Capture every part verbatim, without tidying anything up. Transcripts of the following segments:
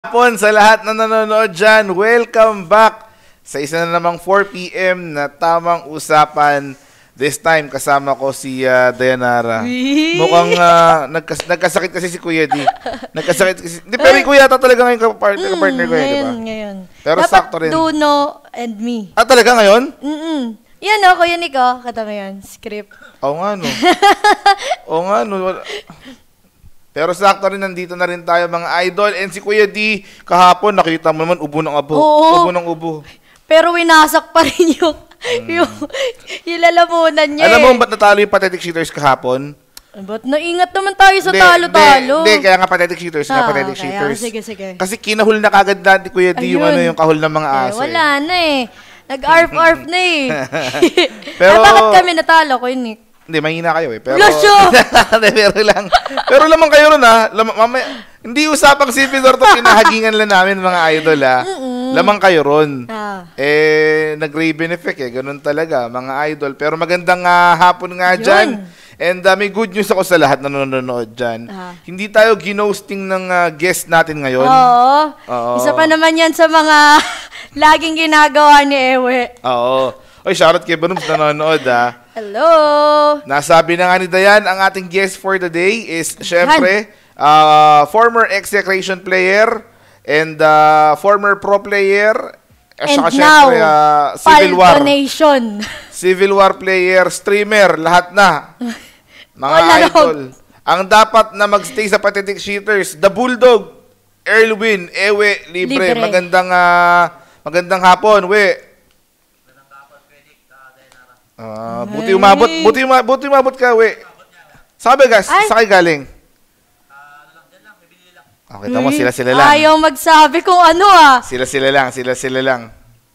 Hapon sa lahat na nanonood dyan, welcome back sa isa na namang four p m na tamang usapan. This time kasama ko si uh, Dayanara. Mukhang uh, nagkas nagkasakit kasi si Kuya D. Nagkasakit kasi. Di, pero Kuya ata talaga ngayon kapartner, mm, partner ko eh, di ba? Ngayon. Pero dapat sakto rin. Duno and me. Ah, talaga ngayon? Mm-mm. Yan o, Kuya Nico. Kata mo yan, script. Oo nga no. Oo nga no. Pero sakto rin, nandito na rin tayo mga idol. And si Kuya D, kahapon nakita mo naman ubo ng abo. Oo. Ubo ng ubo. Pero winasak pa rin yung, mm. yung, yung lalamunan niya. Alam mo eh. ba't natalo yung pathetic cheaters kahapon? Ba't naingat naman tayo sa talo-talo? Hindi, kaya nga pathetic cheaters. Ah, nga pathetic okay, cheaters. Oh, sige, sige. Kasi kinahul na kagad dati Kuya D yung, ano, yung kahul ng mga aso. Eh, wala na eh. Nag-arf-arf na eh. Pero, ay, bakit kami natalo, Kuya Nick? Hindi, mahina kayo eh. Pero, pero lang. Pero lamang kayo ron ha. Lamang, mamaya, hindi usapang sipidor to, pinahagingan lang namin mga idol ha. Mm-mm. Lamang kayo ron. Ah. Eh, nag-Raven effect eh. Ganun talaga, mga idol. Pero magandang uh, hapon nga Yun. dyan. And uh, may good news ako sa lahat na nanonood dyan. Ah. Hindi tayo ginosting ng uh, guest natin ngayon. Oo. Oo. Isa pa naman yan sa mga laging ginagawa ni Ewe. Oo. Oy, shoutout kay Banums na nanonood ha. Hello! Nasabi na nga ni Dayan, ang ating guest for the day is, syempre, uh, former execration player and uh, former pro player. And saka, now, syempre, uh, Civil War. Donation. Civil War player, streamer, lahat na. Mga Wala idol. Ang dapat na magstay sa Pathetic Cheaters, The Bulldog, Erwin, Ewe, Libre. Libre. Magandang, uh, magandang hapon, we. Uh, buti umabot, buti umabot, buti umabot ka, we. Sabi gas, sa kay galing. Okay, tama, sila sila lang. Ayaw magsabi kung ano ah. Sila sila lang, sila sila lang.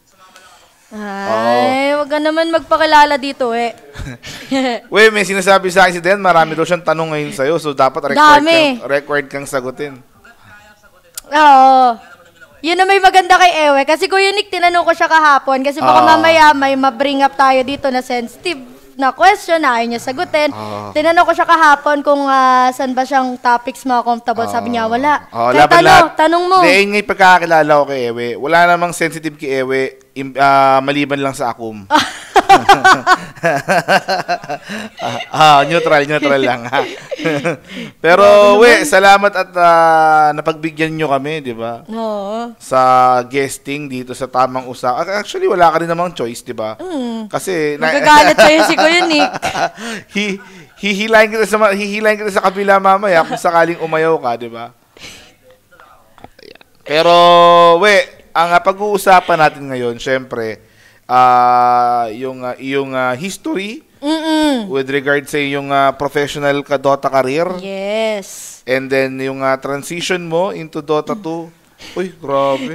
Ay, wag ka naman magpakilala dito eh. We, may sinasabi sa akin si Dan, marami daw siyang tanong ngayon sa'yo, so dapat required kang, required kang sagutin. Oo. Yun na may maganda kay Ewe. Kasi Kuya Nick, tinanong ko siya kahapon. Kasi baka uh, mamaya may ma-bring up tayo dito na sensitive na question na ayaw niya sagutin. Uh, tinanong ko siya kahapon kung uh, saan ba siyang topics mga comfortable. Uh, Sabi niya, wala. Uh, Kaya tanong, tanong mo. Hindi, ngay pagkakakilala ko kay Ewe. Wala namang sensitive kay Ewe, im, uh, maliban lang sa akum. ah, neutral, neutral lang ha. Pero we, salamat at uh, napagbigyan nyo kami, di ba? Oo. Sa guesting dito sa Tamang Usa. Actually, wala ka rin namang choice, di ba? Mm. Kasi nagagalit sa'yo si Kuya Nick. Hi hihilahin kita sa hihilahin kita sa kabila mamaya kung sakaling umayaw ka, di ba? Pero we, ang uh, pag-uusapan natin ngayon, syempre, Uh, yung uh, yung uh, history Mm-mm. with regard sa yung uh, professional ka Dota career. Yes. And then yung uh, transition mo into Dota two. Uy, grabe.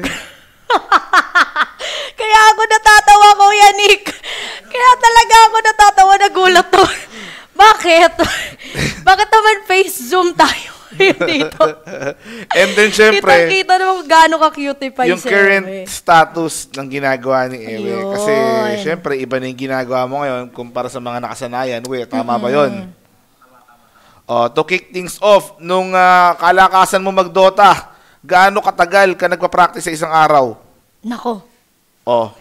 Kaya ako natatawa, Kuya Nick. Kaya talaga ako natatawa, nagulat to. Bakit? Bakit naman face zoom tayo dito? And then syempre, kita-kita naman gaano ka-cute pa yung current Ewe. Status ng ginagawa ni Ewe. Ayun. Kasi syempre, iba na yung ginagawa mo ngayon kumpara sa mga nakasanayan. We, tama mm-hmm. ba yun? Oh, to kick things off, nung uh, kalakasan mo mag-Dota, gaano katagal ka nagpa-practice sa isang araw? Nako. Oh.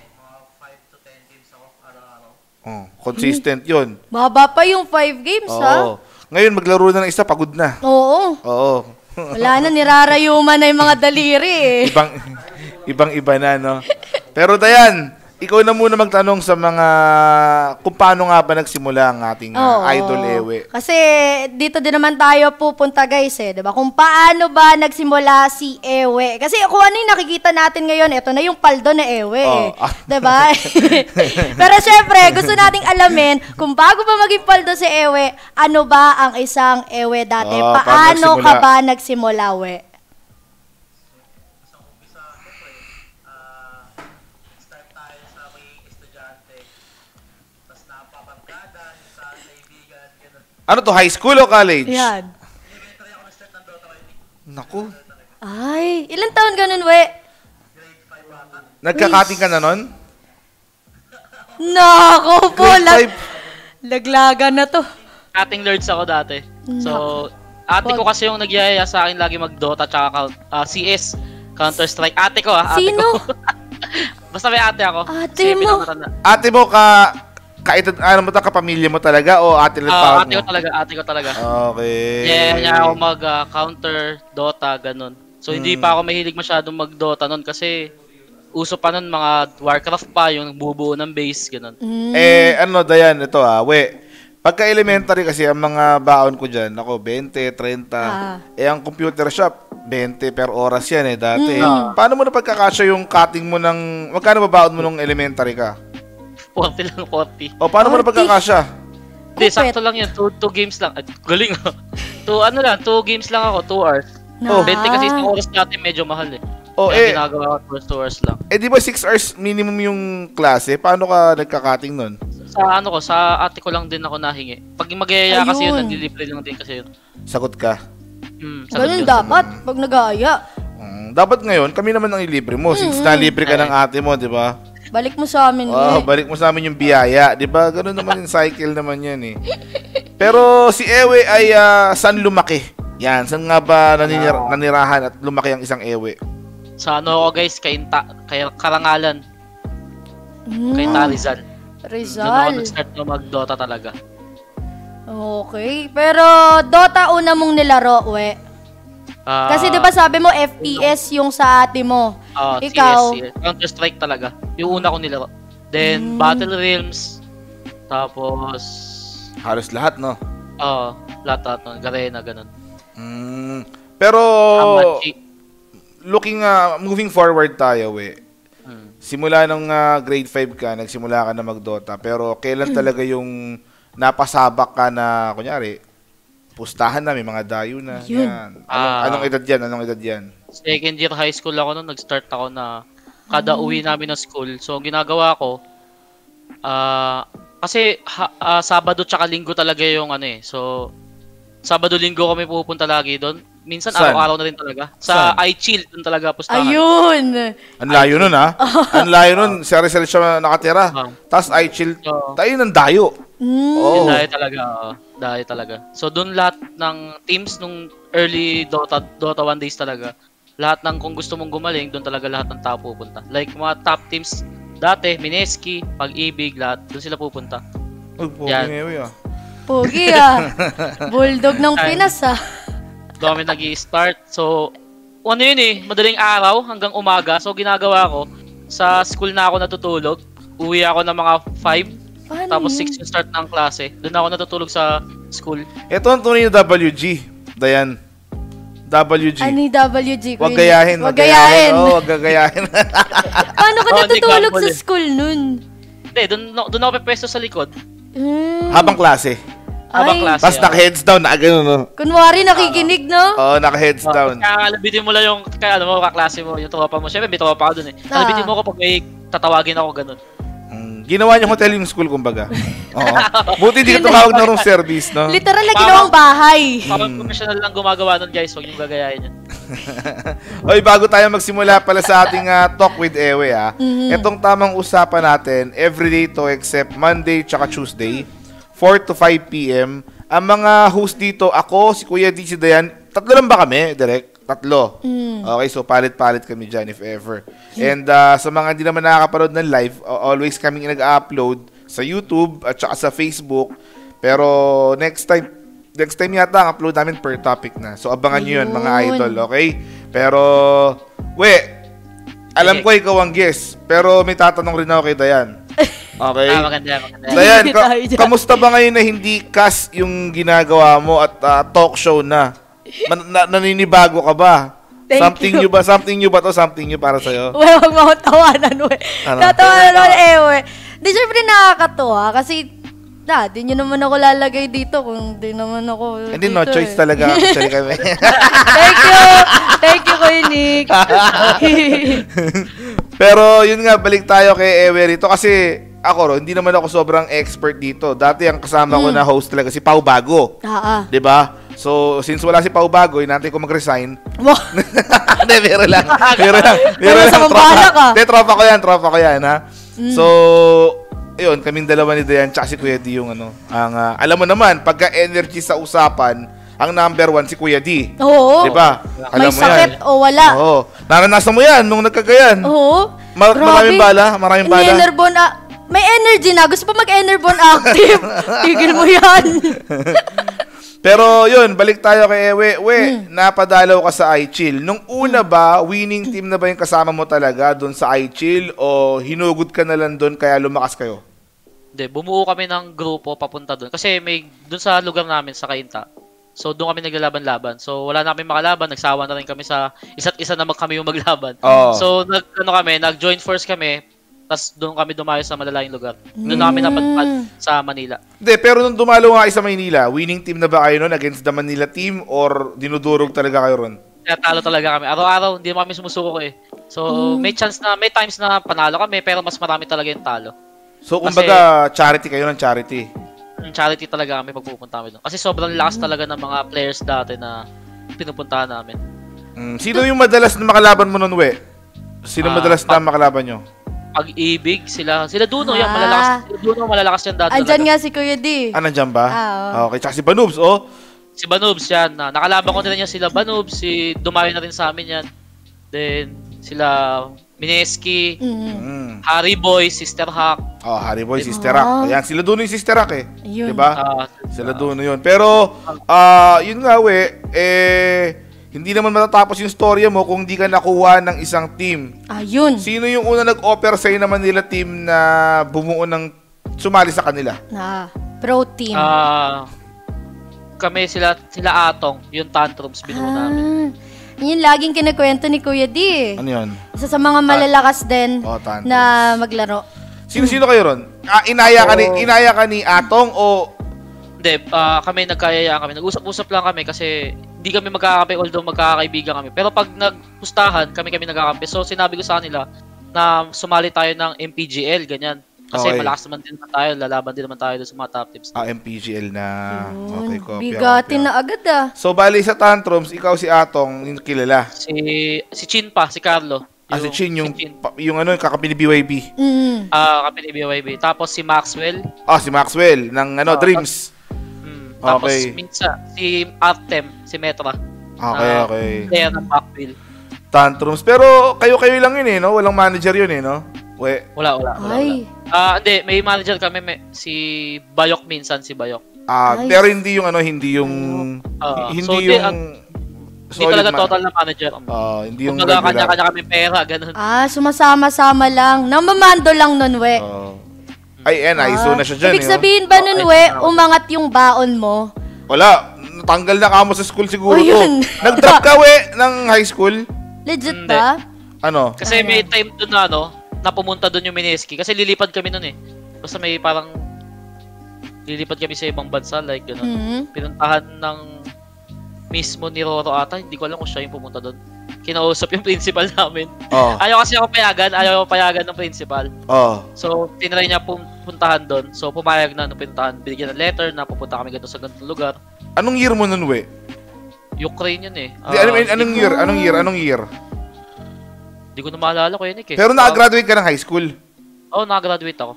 Oh, consistent yun. Baba pa yung five games, Oo. ha? Ngayon, maglaro na ng isa, pagod na. Oo. Oo. Wala na, nirarayuman na yung mga daliri eh. Ibang, ibang-iba na, no? Pero Dayan, ikaw na muna magtanong sa mga kung paano nga ba nagsimula ang ating uh, idol Ewe. Kasi dito din naman tayo pupunta guys eh, 'di ba? Kung paano ba nagsimula si Ewe. Kasi kung ano yung nakikita natin ngayon, ito na yung paldo ni Ewe, oh. 'di ba? Pero syempre, gusto nating alamin kung bago pa maging paldo si Ewe, ano ba ang isang Ewe dati? Oh, paano ka ba nagsimula, we? Ano to, high school o college? Yan. Naku. Ay, ilang taon ganun, we? Nagkakating ka na nun? Naku po, lag laglagan na to. Cutting lords ako dati. So, ate ko kasi yung nagyayaya sa akin lagi mag-Dota tsaka uh, C S. Counter-Strike. Ate ko ah, ate Sino? ko. Basta may ate ako. Ate Kasi mo? pinakamatanda. Ate mo ka, kaitad, ano mo ta, kapamilya mo talaga o ate lang Ah, tawag ate mo? ko talaga, ate ko talaga. Okay. Yeah, niya ako mag-counter, Dota, ganun. So, hindi Hmm. pa ako mahilig masyadong mag-Dota nun kasi uso pa nun mga Warcraft pa, yung bubuo ng base, ganun. Mm. Eh, ano, Dayan, ito ah, we. Pagka elementary kasi, ang mga baon ko dyan, ako, twenty, thirty. Ah. Eh, ang computer shop, twenty per oras yan eh, dati. Mm. Paano mo na pagkakasya yung cutting mo ng, magkano ba baon mo nung elementary ka? forty lang, forty. O, paano mo na forty? pagkakasya? Hindi, Kupit. sakto lang yun. Two, two games lang. Ay, galing ah. Two, ano lang, two games lang ako, two hours. Oh. twenty kasi isang oras natin medyo mahal eh. O, eh, Kaya ginagawa ko, two hours lang. eh, di ba six hours minimum yung klase? Paano ka nagka-cutting nun? Sa ano ko, sa ate ko lang din ako nahingi. Pag magyayaya kasi yun, Ayun. nandilibre lang din kasi yun. Sagot ka. Hmm, sagot Ganun yun. dapat, pag nag-aaya. Mm, dapat ngayon, kami naman ang ilibre mo. Since nalibre ka ng ate mo, di ba? Balik mo sa amin. Oh, eh. balik mo sa amin yung biyaya. Di ba? Ganun naman yung cycle naman yan eh. Pero si Ewe ay ah, saan lumaki? Yan, saan nga ba naninir- nanirahan at lumaki ang isang Ewe? Sa ano ako guys, kay, Ta, kay Karangalan, Mm. kay Tarizal. Doon ako Rizal. nag-start na mag-Dota talaga. Okay. Pero Dota una mong nilaro, we. Ah, Kasi 'di ba sabi mo F P S yung sa ate mo. ah, ikaw? C S, Counter-Strike talaga. Yung una ko nilaro. Then, Battle Realms. Tapos, Halos lahat, no? ah, lahat-lahat nun. Garena, ganun. Mm, pero, Hamachi. looking, ah, moving forward tayo, we. Hmm. Simula nung ah, grade five ka, nagsimula ka na mag-Dota. Pero kailan talaga yung napasabak ka na, kunyari, pustahan na, may mga dayo na. Yun. Yan. Anong, Ah. anong edad yan? Anong edad yan? Second year high school ako noon, nag-start ako na kada uwi namin ng school. So, ang ginagawa ko, ah, kasi ha, ah, Sabado tsaka Linggo talaga yung ano eh. So, Sabado, Linggo kami pupunta lagi doon. Minsan Saan? araw-araw na rin talaga. Sa Saan? iChill, doon talaga pustahan. Ayun. Ang layo nun, ha? Ang layo nun. Sa Rizal siya nakatira. Ah. Tapos I chill. Oo. Tayo ng dayo. Mm. Oo. Dahil talaga, oo. Dahil talaga. So, doon lahat ng teams nung early Dota Dota one days talaga. Lahat ng kung gusto mong gumaling, doon talaga lahat ng tao pupunta. Like mga top teams dati, Mineski, Pag-ibig, lahat, doon sila pupunta. Uy, po, Yan. ngayon, ah. Pogi ah. Bulldog ng Ay. Pinas ah. Doon kami nag-i-start. So, ano yun eh, madaling araw hanggang umaga. So, ginagawa ko, sa school na ako natutulog. Uwi ako ng mga five. Paano Tapos yun? six yung start ng klase. Doon ako natutulog sa school. Ito ang tunay na W G. Dayan. W G. Ano yung W G? Wag Queen? gayahin. Wag gayahin. Oo, wag gagayahin. Paano ka Oo, hindi natutulog gamble sa eh. school nun? Hindi, doon, doon ako pepesto sa likod. Hmm. Habang klase. Habang Ay. klase. Tapos ah. naka-heads down. Na, ganun, no? Kunwari nakikinig, no? Oo, naka-heads Oh, down. kaya labitin mo lang yung kaya ano mo kaklase mo, yung tropa mo. Syempre may tropa ka dun eh. Ah. Labitin mo ko pag may tatawagin ako ganun. Mm, ginawa niyo hotel yung school, kumbaga. Oo. Buti hindi ka tumawag ng room service, no? Literal na ginawang bahay. Parang professional lang gumagawa nun guys, huwag yung gagayahin yan. Oy, bago tayo magsimula pala sa ating ah, Talk with Ewe, ah. Mhm. Itong tamang usapan natin, everyday to except Monday tsaka Tuesday, four to five p.m. Ang mga host dito, ako, si Kuya D, si Dayan, tatlo lang ba kami, direct? Tatlo. Mm. Okay, so palit-palit kami dyan if ever. And ah, sa mga hindi naman nakakapanood ng live, uh, always kaming nag-upload sa YouTube at saka sa Facebook. Pero next time, next time yata ang upload namin per topic na. So abangan nyo yun, mga Ayun. idol, okay? Pero, we, alam Sige. ko ikaw ang guest, pero may tatanong rin ako kay Dayan. Okay? Ah, maganda, maganda. Dayan, ka- Tayo dyan. kamusta ba ngayon na hindi cast yung ginagawa mo at ah, talk show na? Man- na- naninibago ka ba? Thank something you. new ba? Something new ba to? Something new para sa'yo? Uwe, wag mo akong tawanan, we. Ano? Tatawanan ako, eh, we. Di, syempre nakakatuwa kasi, na, di nyo naman ako lalagay dito kung di naman ako Hindi, dito, no choice eh. talaga actually kami. Thank you! Thank you, Kuya Nick. Pero yun nga, balik tayo kay Ewe rito kasi ako, ro, hindi naman ako sobrang expert dito. Dati ang kasama ko na host talaga si Pau Bago. Ah, ah. 'Di ba? So, since wala si Pau Bago, inantay ko mag-resign. Wow. Hindi, pero lang. Pero lang. Pero Wala lang. sa mabala ka. Hindi, tropa ko yan. Tropa ko yan, ha? So, ayun, kaming dalawa ni Dayan tsaka si Kuya D yung ano. Ang, ah, alam mo naman, pagka energy sa usapan, ang number one si Kuya D. Oo. Di ba? May sakit o wala. Oo. Naranasan mo yan nung nagkagayan. Oo. Ma- maraming bala, maraming bala. Enerbon, ah, may energy na. Gusto pa mag-enerbon active. Tigil mo yan. Pero yun, balik tayo kay Ewe. We, hmm. napadalaw ka sa iChill. Nung una ba, winning team na ba yung kasama mo talaga doon sa iChill o hinugod ka na lang doon kaya lumakas kayo? Hindi, bumuo kami ng grupo papunta doon. Kasi may doon sa lugar namin sa Cainta. So doon kami naglalaban-laban. So wala na kami makalaban, nagsawa na rin kami sa isa't isa na mag kami yung maglaban. Oh. So nag ano kami, nag-join force kami. Tapos doon kami dumayo sa malalayong lugar. Doon na kami napadpad sa Manila. Hindi, pero nung dumalo nga kayo sa Manila, winning team na ba kayo nun against the Manila team or dinudurog talaga kayo ron? Kaya talo talaga kami. Araw-araw, hindi kami sumusuko eh. So may chance na, may times na panalo kami, pero mas marami talaga yung talo. So kumbaga, kasi, charity kayo ng charity? Charity talaga kami pagpupunta kami doon. Kasi sobrang lakas talaga ng mga players dati na pinupuntahan namin. Mm, sino yung madalas na makalaban mo nun, we? Sino uh, madalas na makalaban nyo? Pag-ibig, sila. Sila Duno, ah. yan, malalakas. Sila Duno, malalakas yan dati. Andyan nga si Kuya D. Ah, nandyan ba? Ah, oh. Okay, tsaka si Banubs, oh. Si Banubs yan. Na, nakalaban ko din yan sila Banubs. Si Dumayo na rin sa amin yan. Then, sila Mineski, mm-hmm. Harry Boy, Sister Hack. Oh, Harry Boy, Sister Hack. Oh. Ayan, sila Duno yung Sister Hack eh. Yun. Diba? Uh, sila Duno yun. Pero, uh, yun nga we, eh, hindi naman matatapos yung storya mo kung di ka nakuha ng isang team. Ayun. Sino yung una nag-offer sa'yo naman nila team na bumuo ng sumali sa kanila? Ah, pro team. Ah, uh, kami sila sila Atong, yung Tantrums binuo ah. namin. Yun laging kinikwento ni Kuya D. Ano yun? Isa sa mga malalakas din oh, na maglaro. Sino-sino kayo ron? Ah, inaya ka ni, inaya ka ni Atong o... Hindi, uh, kami nagkayayaan kami. Nag-usap-usap lang kami kasi hindi kami magkakape although magkakaibigan kami. Pero pag nagpustahan, kami-kami nagkakape. So sinabi ko sa kanila na sumali tayo ng M P G L, ganyan. Kasi okay. malakas naman din naman tayo, lalaban din naman tayo doon sa mga top tips. Ah, M P G L na. Yun. Okay, kopya. Bigatin na agad ah. So, bali sa Tantrums, ikaw si Atong, yung kilala? Si si Chin pa, si Carlo. Yung, ah, si Chin, yung, si Chin. Pa, yung ano, yung kakapi ni B Y B? Mm. Ah, uh, kakapi ni B Y B. Tapos si Maxwell. Ah, si Maxwell, ng ano, uh, Dreams. Mm, tapos okay. minsan, si Artem, si Metra. Okay, uh, okay. Player ng Backville. Tantrums. Pero kayo-kayo lang yun eh, no? Walang manager yun eh, no? We. Wala, wala, wala. Ay. Ah, uh, hindi, may manager kami, may, si Bayok minsan, si Bayok. Ah, uh, nice. Pero hindi yung ano, hindi yung uh, hindi so, yung uh, hindi talaga total na manager. Ah, uh, hindi yung regular. Kanya-kanya kami pera, ganun. Ah, sumasama-sama lang. Namamando lang nun, we. Uh, ay, en, I S O na siya dyan. Ibig sabihin ba nun, we, umangat yung baon mo? Wala. Natanggal na kamo sa school siguro oh, to. Nag-drop ka, we, ng high school? Legit ba? Ano? Kasi may time doon na, ano, na pumunta doon yung Mineski. Kasi lilipad kami noon eh. Basta may parang lilipad kami sa ibang bansa, like gano'n. Mm-hmm. Pinuntahan ng mismo ni Roro ata. Hindi ko alam kung siya yung pumunta doon. Kinausap yung principal namin. Oh. Ayaw kasi ako payagan. Ayaw ako payagan ng principal. Oh. So, tinry niya puntahan doon. So, pumayag na nung puntahan. Binigyan ng letter na pupunta kami ganito sa ganitong lugar. Anong year mo nun, we? Ukraine yun eh. Uh, Di, anong, anong year? Anong year? Anong year? Hindi ko na maalala ko yun eh. Pero nakagraduate ka ng high school? Oo, oh, nakagraduate ako.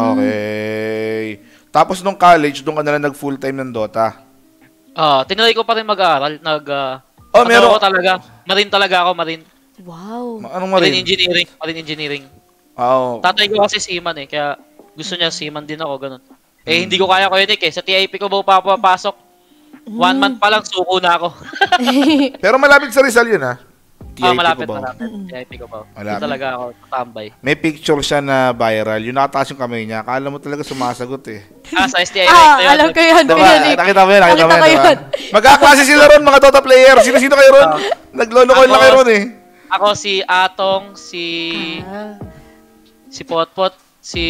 Okay. Tapos nung college, doon ka na lang nag full-time ng Dota? Ah, uh, tinry ko pa rin mag-aaral. Nag, uh, oh, meron ako talaga. Marine talaga ako, Marine. Wow. Anong Marine? Marine Engineering. Marine Engineering. Oh. Tatay ko kasi seaman eh, kaya gusto niya seaman din ako, ganun. Eh, hmm. hindi ko kaya ko yun eh. Sa T I P ko ba papapasok? One month pa lang, suko na ako. Pero malapit sa Rizal yun ha? T I P ah, malapit, ko ba? malapit. T I P ko ba? Malapit. Talaga ako tambay. May picture siya na viral. Yung nakataas yung kamay niya. Akala mo talaga sumasagot eh. Ah, sa S T I. Ah, yun. Alam ko yun. Diba? Nakita mo yun. Nakita mo yun. Diba? Magkaklase sila ron, mga Dota player. Sino-sino kayo ron? Uh, Naglolokol lang kayo ron eh. Ako si Atong, si... Ah. Si Potpot, si...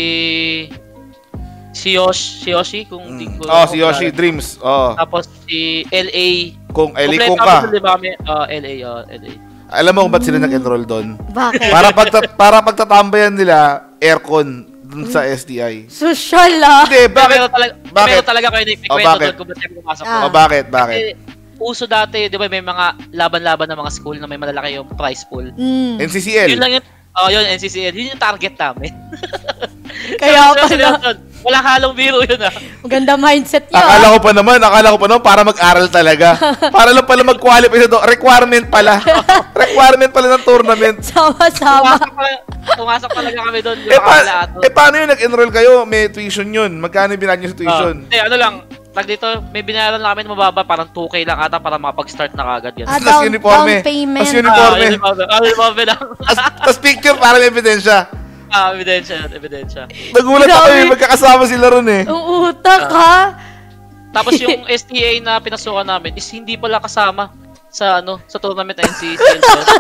Si Yoshi, si Yoshi kung hindi mm. ko... Oh, si Yoshi, Dreams. Oh. Tapos si L A. Kung L A kung ka. Kompleto kami, uh, L A, uh, L A. Alam mo kung ba't sila nag-enroll doon? Bakit? Para, pagta- para pagtatambayan nila, aircon dun sa S T I. Social ah! Hindi, bakit? Pero talaga, bakit? Pero talaga kayo nag-kwento oh, doon kung ba't kayo pumasok ah. Oh, bakit? Bakit? Kasi, uso dati, di ba may mga laban-laban ng mga school na may malalaki yung prize pool. Mm. N C C L? Yun lang yun. Oh, yun, N C C L. Yun yung target namin. Kaya pala. Wala halong biro yun ah. Maganda mindset yun. Akala ko pa naman, akala ko pa naman para mag-aral talaga. Para lang pala mag-qualify sa do. Requirement pala. Requirement pala ng tournament. Sama-sama. Pumasok pala, pumasok talaga kami doon. Eh, pa, eh paano yun nag-enroll kayo? May tuition yun. Magkano binayad nyo sa tuition? Uh, eh ano lang, tag dito, may binayaran namin mababa, parang two K lang ata para makapag-start na kagad yan. Ah, Tapos down, uniforme. down payment. Tapos uniforme. Ah, uniforme. Ah, uniforme lang. Tapos picture para may ebidensya. Ah, ebidensya yun, ebidensya. Nagulat ako eh, magkakasama sila ron eh. Ang utak ha. Tapos yung S T A na pinasukan namin is hindi pala kasama sa ano sa tournament ng N C A A.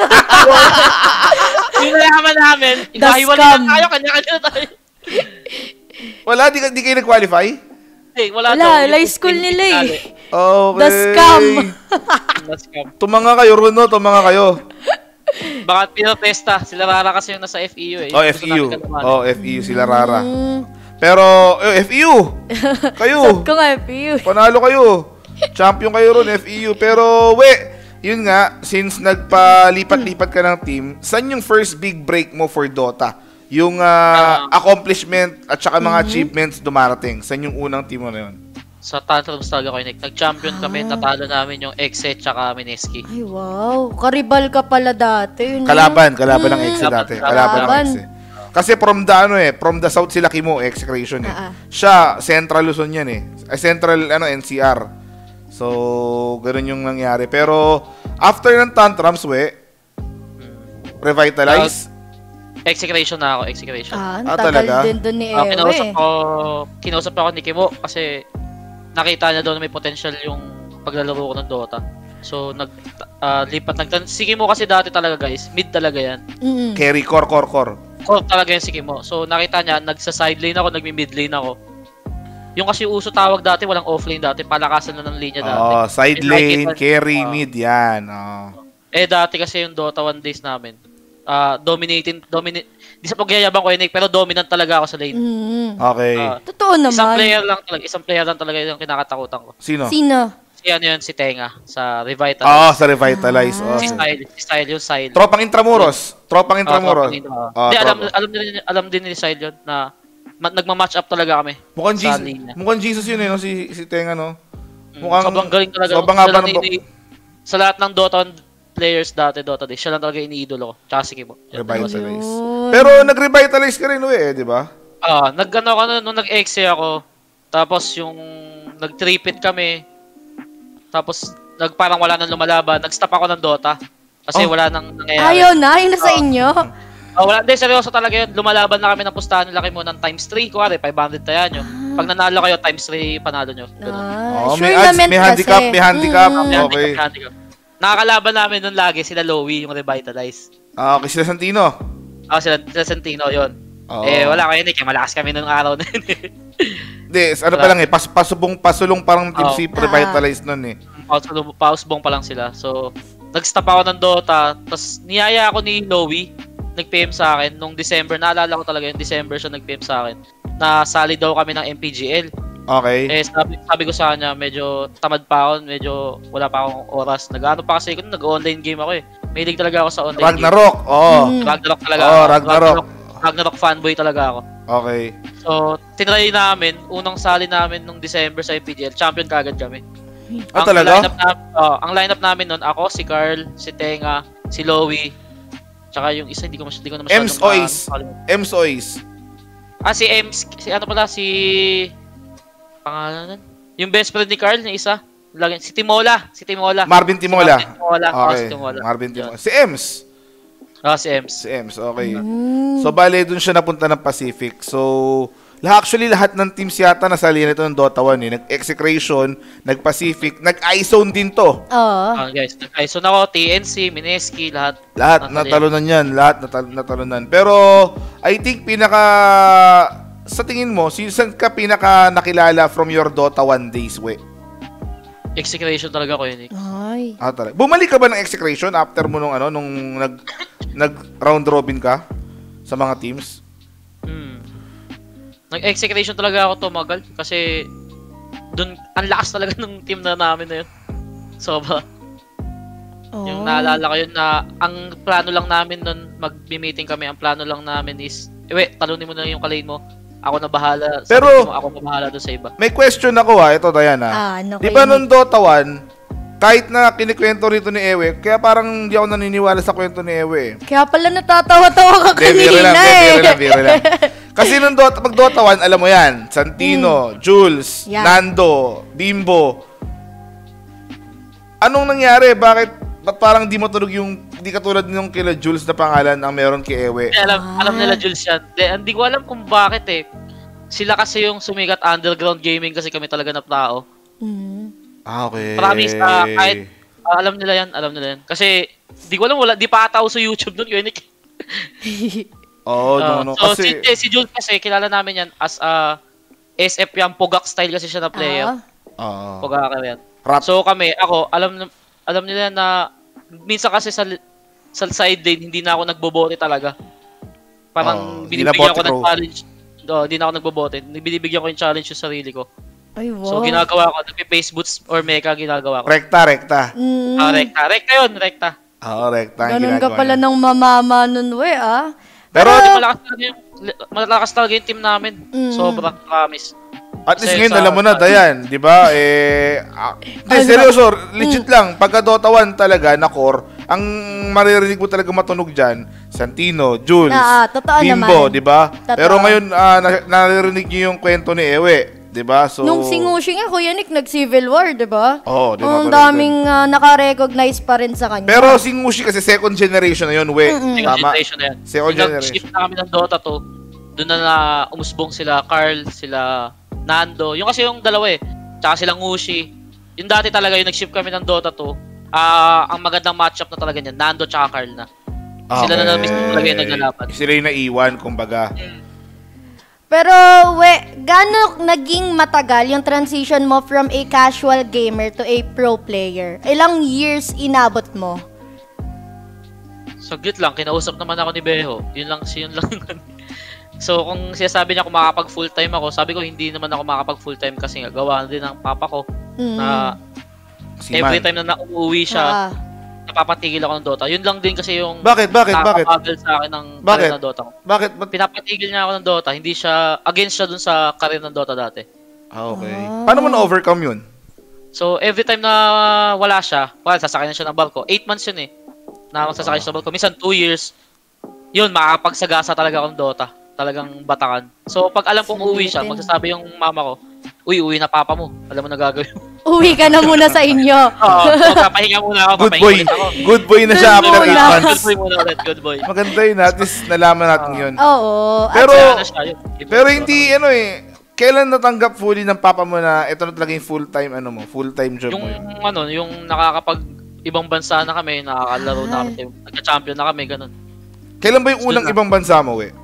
Yung nalaman namin, inahiwalay na tayo, kanya-kanya tayo. Wala, di, di kayo nag-qualify? Eh, wala, Wala, daw. high school nila eh. Okay. The scam. The scam. Tumanga kayo, Runo, tumanga kayo. Baka pinotesta. Sila Rara kasi yung nasa F E U eh. Oh, Gusto F E U. namin kalaman. Oh, F E U sila Rara. Mm. Pero, eh, F E U. Kayo. Sat ko nga, F E U. Panalo kayo. Champion kayo ron, F E U. Pero, we, yun nga, since nagpalipat-lipat ka ng team, saan yung first big break mo for Dota? Yung uh, Uh, accomplishment at saka mga Mm-hmm. achievements dumarating. Saan yung unang team mo na yun? Sa Tantrums talaga ko Nick. Nag-champion kami, Ah. natalo namin yung Exe tsaka Mineski. Ay, wow. Karibal ka pala dati. Yun Kalaban, kalaban ng Mm. Exe dati. Kalaban. Kalaban ng Kalaban. Exe. Kasi from the ano eh, from the south sila Kimo, Execration eh. Ah, ah. Siya, Central Luzon yan eh. Ay, Central, ano, N C R. So, ganun yung nangyari. Pero, after ng Tantrums, we, revitalize. Execration na ako, execration. Ah, ang Ah, tagal talaga? din doon ni Ah, Ewe. kinausap ko, kinausap ako ni Kimo kasi nakita niya doon na may potential yung paglalaro ko ng Dota. So, nag, ah, lipat, nag, si Kimo kasi dati talaga guys, mid talaga yan. Mm. Carry, core, core, core. Core talaga yan si Kimo. So, nakita niya, nagsa-side lane ako, nagmi-mid lane ako. Yung kasi uso tawag dati, walang offlane dati, palakasan na ng linya dati. Oh, side Eh, lane, nakikita- carry, ah. mid, yan. Oh. Eh, dati kasi yung Dota one days namin, ah dominating, dominate, di sa pagyayabang ko yun, Nick, pero dominant talaga ako sa lane. Mm. Okay. Ah, Totoo isang naman. player lang talaga, isang player lang talaga yung kinakatakutan ko. Sino? Sino? Si ano yun, si Tenga, sa Revitalize. Oo, sa Revitalize. Oh. Si Style, si Style yun, Style. Tropang Intramuros. Tropang Intramuros. Hindi, Ah, alam, tropa. alam, din, alam din ni Style yun na ma- nagma-match up talaga kami. Mukhang sa Jesus, linya. mukhang Jesus yun eh, no? si, si Tenga, no? Mm, Mukhang, sobrang galing talaga. sobrang Siya haba lang ng din ini- Sa lahat ng Dota players dati, Dota Day, siya lang talaga iniidolo ko. Tsaka si Kimo. Yan, dalawa sila. Revitalize. Ayun. Pero nag-revitalize ka rin, eh, di ba? Ah, nag-ano ako nun, nung nag-exe ako. Tapos yung nag-tripit kami. Tapos nag parang wala nang lumalaban. Nag-stop ako ng Dota. Kasi Oh. wala nang nangyayari. Ayaw na, yun na sa Ah. inyo. Oh, wala. Hindi, seryoso talaga yun. Lumalaban na kami ng pustahan nila kayo ng times three. Kuwari, five hundred tayo nyo. Pag nanalo kayo, times three panalo nyo. Ganun. Ah, Oh, may sure odds, naman may kasi. handicap, may handicap. Mm. May handicap, Okay. may handicap. Nakakalaban namin nun lagi, sila Lowy, yung Revitalize. Ah, okay, sila Santino. Ah, sila, sila Santino, yun. Oo. Eh, wala kayo, Nick. Malakas kami nung araw na yun. eh. Hindi, ano pa lang eh, pas pasubong, pasulong parang team Oh. si Revitalize nun eh. Pausbong, pausbong pa lang sila. So, nag-stop ako ng Dota. Tapos, niyaya ako ni Lowy. Nag-P M sa akin. Nung December, naalala ko talaga yung December siya nag-P M sa akin. Na sali daw kami ng M P G L. Okay. Eh, sabi, sabi ko sa kanya, medyo tamad pa ako. Medyo wala pa akong oras. Nag-ano pa kasi ko, nag-online game ako eh. Mahilig talaga ako sa online Ragnarok, oo. Mm. game. Ragnarok talaga. Oh, ako. Ragnarok. Ragnarok fanboy talaga ako. Okay. So, tinry namin, unang sali namin nung December sa M P G L, champion kagad kami. Ah, Ang talaga? lineup na, oh, ang lineup namin noon, ako, si Carl, si Tenga, si Lowy, tsaka yung isa, hindi ko mas, hindi ko na masyadong Ems Ois. ma- Ems Ois. Ah, si Ems, si ano pala, si... Pangalan nun? Yung best friend ni Carl, yung isa. Lagi, si Timola, si Timola. Marvin Si Timola. Marvin Timola. Oh, Okay. si Timola. Marvin Yun. Timola. Si Ems. Ah, si Ems. Si Ems, okay. Mm. So, bale, dun siya napunta ng Pacific. So, lah actually, lahat ng teams yata nasali nito ng Dota one eh. Nag-Execration, nag-Pacific, nag-iZone din to. Oo. Ah, guys, ay, so na ako, T N C, Mineski, lahat. Lahat Nasali. natalunan yan. Lahat natal natalunan. Pero, I think pinaka... Sa tingin mo, si saan ka pinaka nakilala from your Dota one days, we? Execution talaga ko yun. eh. Ay. Ah, talaga. Bumalik ka ba ng Execration after mo nung ano, nung nag, nag round robin ka sa mga teams? Hmm. Nag-execution talaga ako tumagal kasi dun ang lakas talaga ng team na namin na yun. Sobra. Oh. Yung naalala ko yun na ang plano lang namin nun, mag-meeting kami, ang plano lang namin is, eh wait, talunin mo na yung kalane mo. ako na bahala. Pero, Sabi ko, ako na bahala doon sa iba. May question ako ha, ito Diana. Ah, ano Di kayo ba ni- nung Dota one, kahit na kinikwento rito ni Ewe, kaya parang hindi ako naniniwala sa kwento ni Ewe. Kaya pala natatawa-tawa ka Hindi, biro lang, kanina hindi, eh. biro lang, biro lang. Kasi nung Dota, pag Dota one, alam mo yan, Santino, Jules, Hmm. Yan. Nando, Bimbo. Anong nangyari? Bakit ba't parang di matunog yung, di katulad nung kila Jules na pangalan ang meron kay Ewe? Eh, alam, Ah. alam nila Jules yan. De, hindi ko alam kung bakit eh. Sila kasi yung sumikat underground gaming kasi kami talaga na tao. Mm. Ah, okay. Promise, ah, kahit ah, alam nila yan, alam nila yan. Kasi, di ko alam, wala, di pa ata ako sa YouTube nun, yun. Oo, no, Ah, no. so, Kasi, si, eh, si Jules kasi, kilala namin yan as a S F yan, Pogak style kasi siya na player. Ah. Oo. Pogak yan. Rap. So kami, ako, alam alam nila na minsan kasi sa sa side lane hindi na ako nagbobote talaga. Parang Oh, hindi na binibigyan bote ko ng pro. challenge. Oh, hindi na ako nagbobote. Binibigyan ko yung challenge yung sarili ko. Ay, wow. So ginagawa ko, nagpe-face boots or mecha ginagawa ko. Rekta, rekta. Mm. Ah, rekta, rekta yun, rekta. Oo, rekta. ang Ganun ka ginagawa pala niya. ng mamama nun, we, ah. Pero, Kasi malakas talaga yung malakas talaga yung team namin. Mm. Sobra, promise. at least Kasi ngayon, sa- alam mo na, Dayan, di ba? Eh, ah, di, Ano? seryoso, legit lang. Pagka Dota one talaga, na core, ang maririnig mo talaga matunog dyan, Santino, Jules, Ah, ah, totoo Bimbo, naman. di ba? Totoo. Pero ngayon, ah, na- naririnig niyo yung kwento ni Ewe, di ba? So, Nung singushi nga, Kuya Nick, nag-Civil War, di ba? Oo, di ba, Ang pala daming ah, naka-recognize pa rin sa kanya. Pero si Mushi kasi second generation na yun, we. Second Tama. generation na yan. Second Nung generation. nag-shift na kami ng Dota to, doon na, na umusbong sila Carl, sila Nando. Yung kasi yung dalawa eh. Tsaka silang Mushi. Yung dati talaga, yung nag-shift kami ng Dota to, ah ang magandang matchup na talaga niyan, Nando tsaka Carl na. Sila na na mismo talaga yung naglalaban. Sila yung naiwan, kumbaga. Pero, we, gaano naging matagal yung transition mo from a casual gamer to a pro player? Ilang years inabot mo? Saglit lang, kinausap naman ako ni Beho. Yun lang, yun lang. So, kung sinasabi niya kung makakapag full-time ako, sabi ko hindi naman ako makakapag full-time kasi nga gawa din ng papa ko Mm. na Si every Man. time na nauuwi siya, Ah. napapatigil ako ng Dota. Yun lang din kasi yung Bakit, bakit, bakit? nakakabagal sa akin ng Bakit? career ng Dota ko. Bakit? Ba't? Pinapatigil niya ako ng Dota, hindi siya, against siya dun sa career ng Dota dati. Ah, okay. Paano mo na-overcome yun? So, every time na wala siya, well, sasakay na siya ng barko. Eight months yun eh, na magsasakay siya ng barko. Minsan, two years. Yun, makakapagsagasa talaga akong Dota. Talagang batakan. So, pag alam kong uuwi siya, Sulitin. magsasabi yung mama ko, uy, uwi na papa mo. Alam mo na gagawin mo. Uwi ka na muna sa inyo. Oo, so, papahinga muna ako, Good papahinga boy. ulit ako. Good boy na siya Good after boy eight na. months. Good boy muna ulit, good boy. Maganda yun. At least nalaman natin yun. Oo. Pero, Kaya na siya, yun. pero hindi, ano eh, kailan natanggap fully ng papa mo na ito na talaga yung full-time, ano mo, full-time job Yung, mo yun? ano, yung nakakapag ibang bansa na kami, nakakalaro na Ay. kami, nagka-champion na kami, ganun. Kailan ba yung unang Sila. ibang bansa mo, we?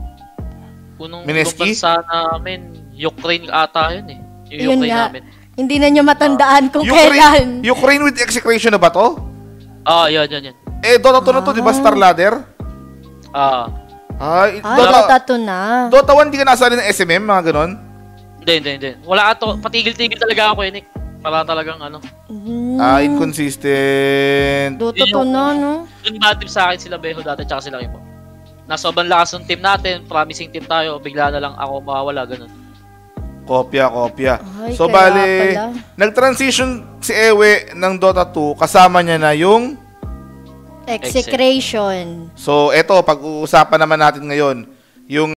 Unong Mineski? ibang bansa namin, Ukraine ata yun eh. Yung Yun Ukraine nga. namin. Hindi na niyo matandaan kung Ukraine, kailan. Ukraine with execration na ba to? Ah, yun, yun, yun. Eh, Dota two na to, di ba? Star Ladder? Ah, Ay, Ay, Dota, Dota two na. Dota one, di ka nasali ng S M M, mga ganon? hindi, hindi, hindi. Wala ato, patigil-tigil talaga ako, Nick. Para talagang ano. Mm. Ah, inconsistent. Dota two na, no? Yung bad team sa akin sila Beho dati, tsaka sila Kimo. Na sobrang lakas ng team natin, promising team tayo, bigla na lang ako mawawala, ganun. Kopya, kopya. Ay, So, kaya bali, pala. nag-transition si Ewe ng Dota two, kasama niya na yung... Execration. So, eto, pag-uusapan naman natin ngayon, yung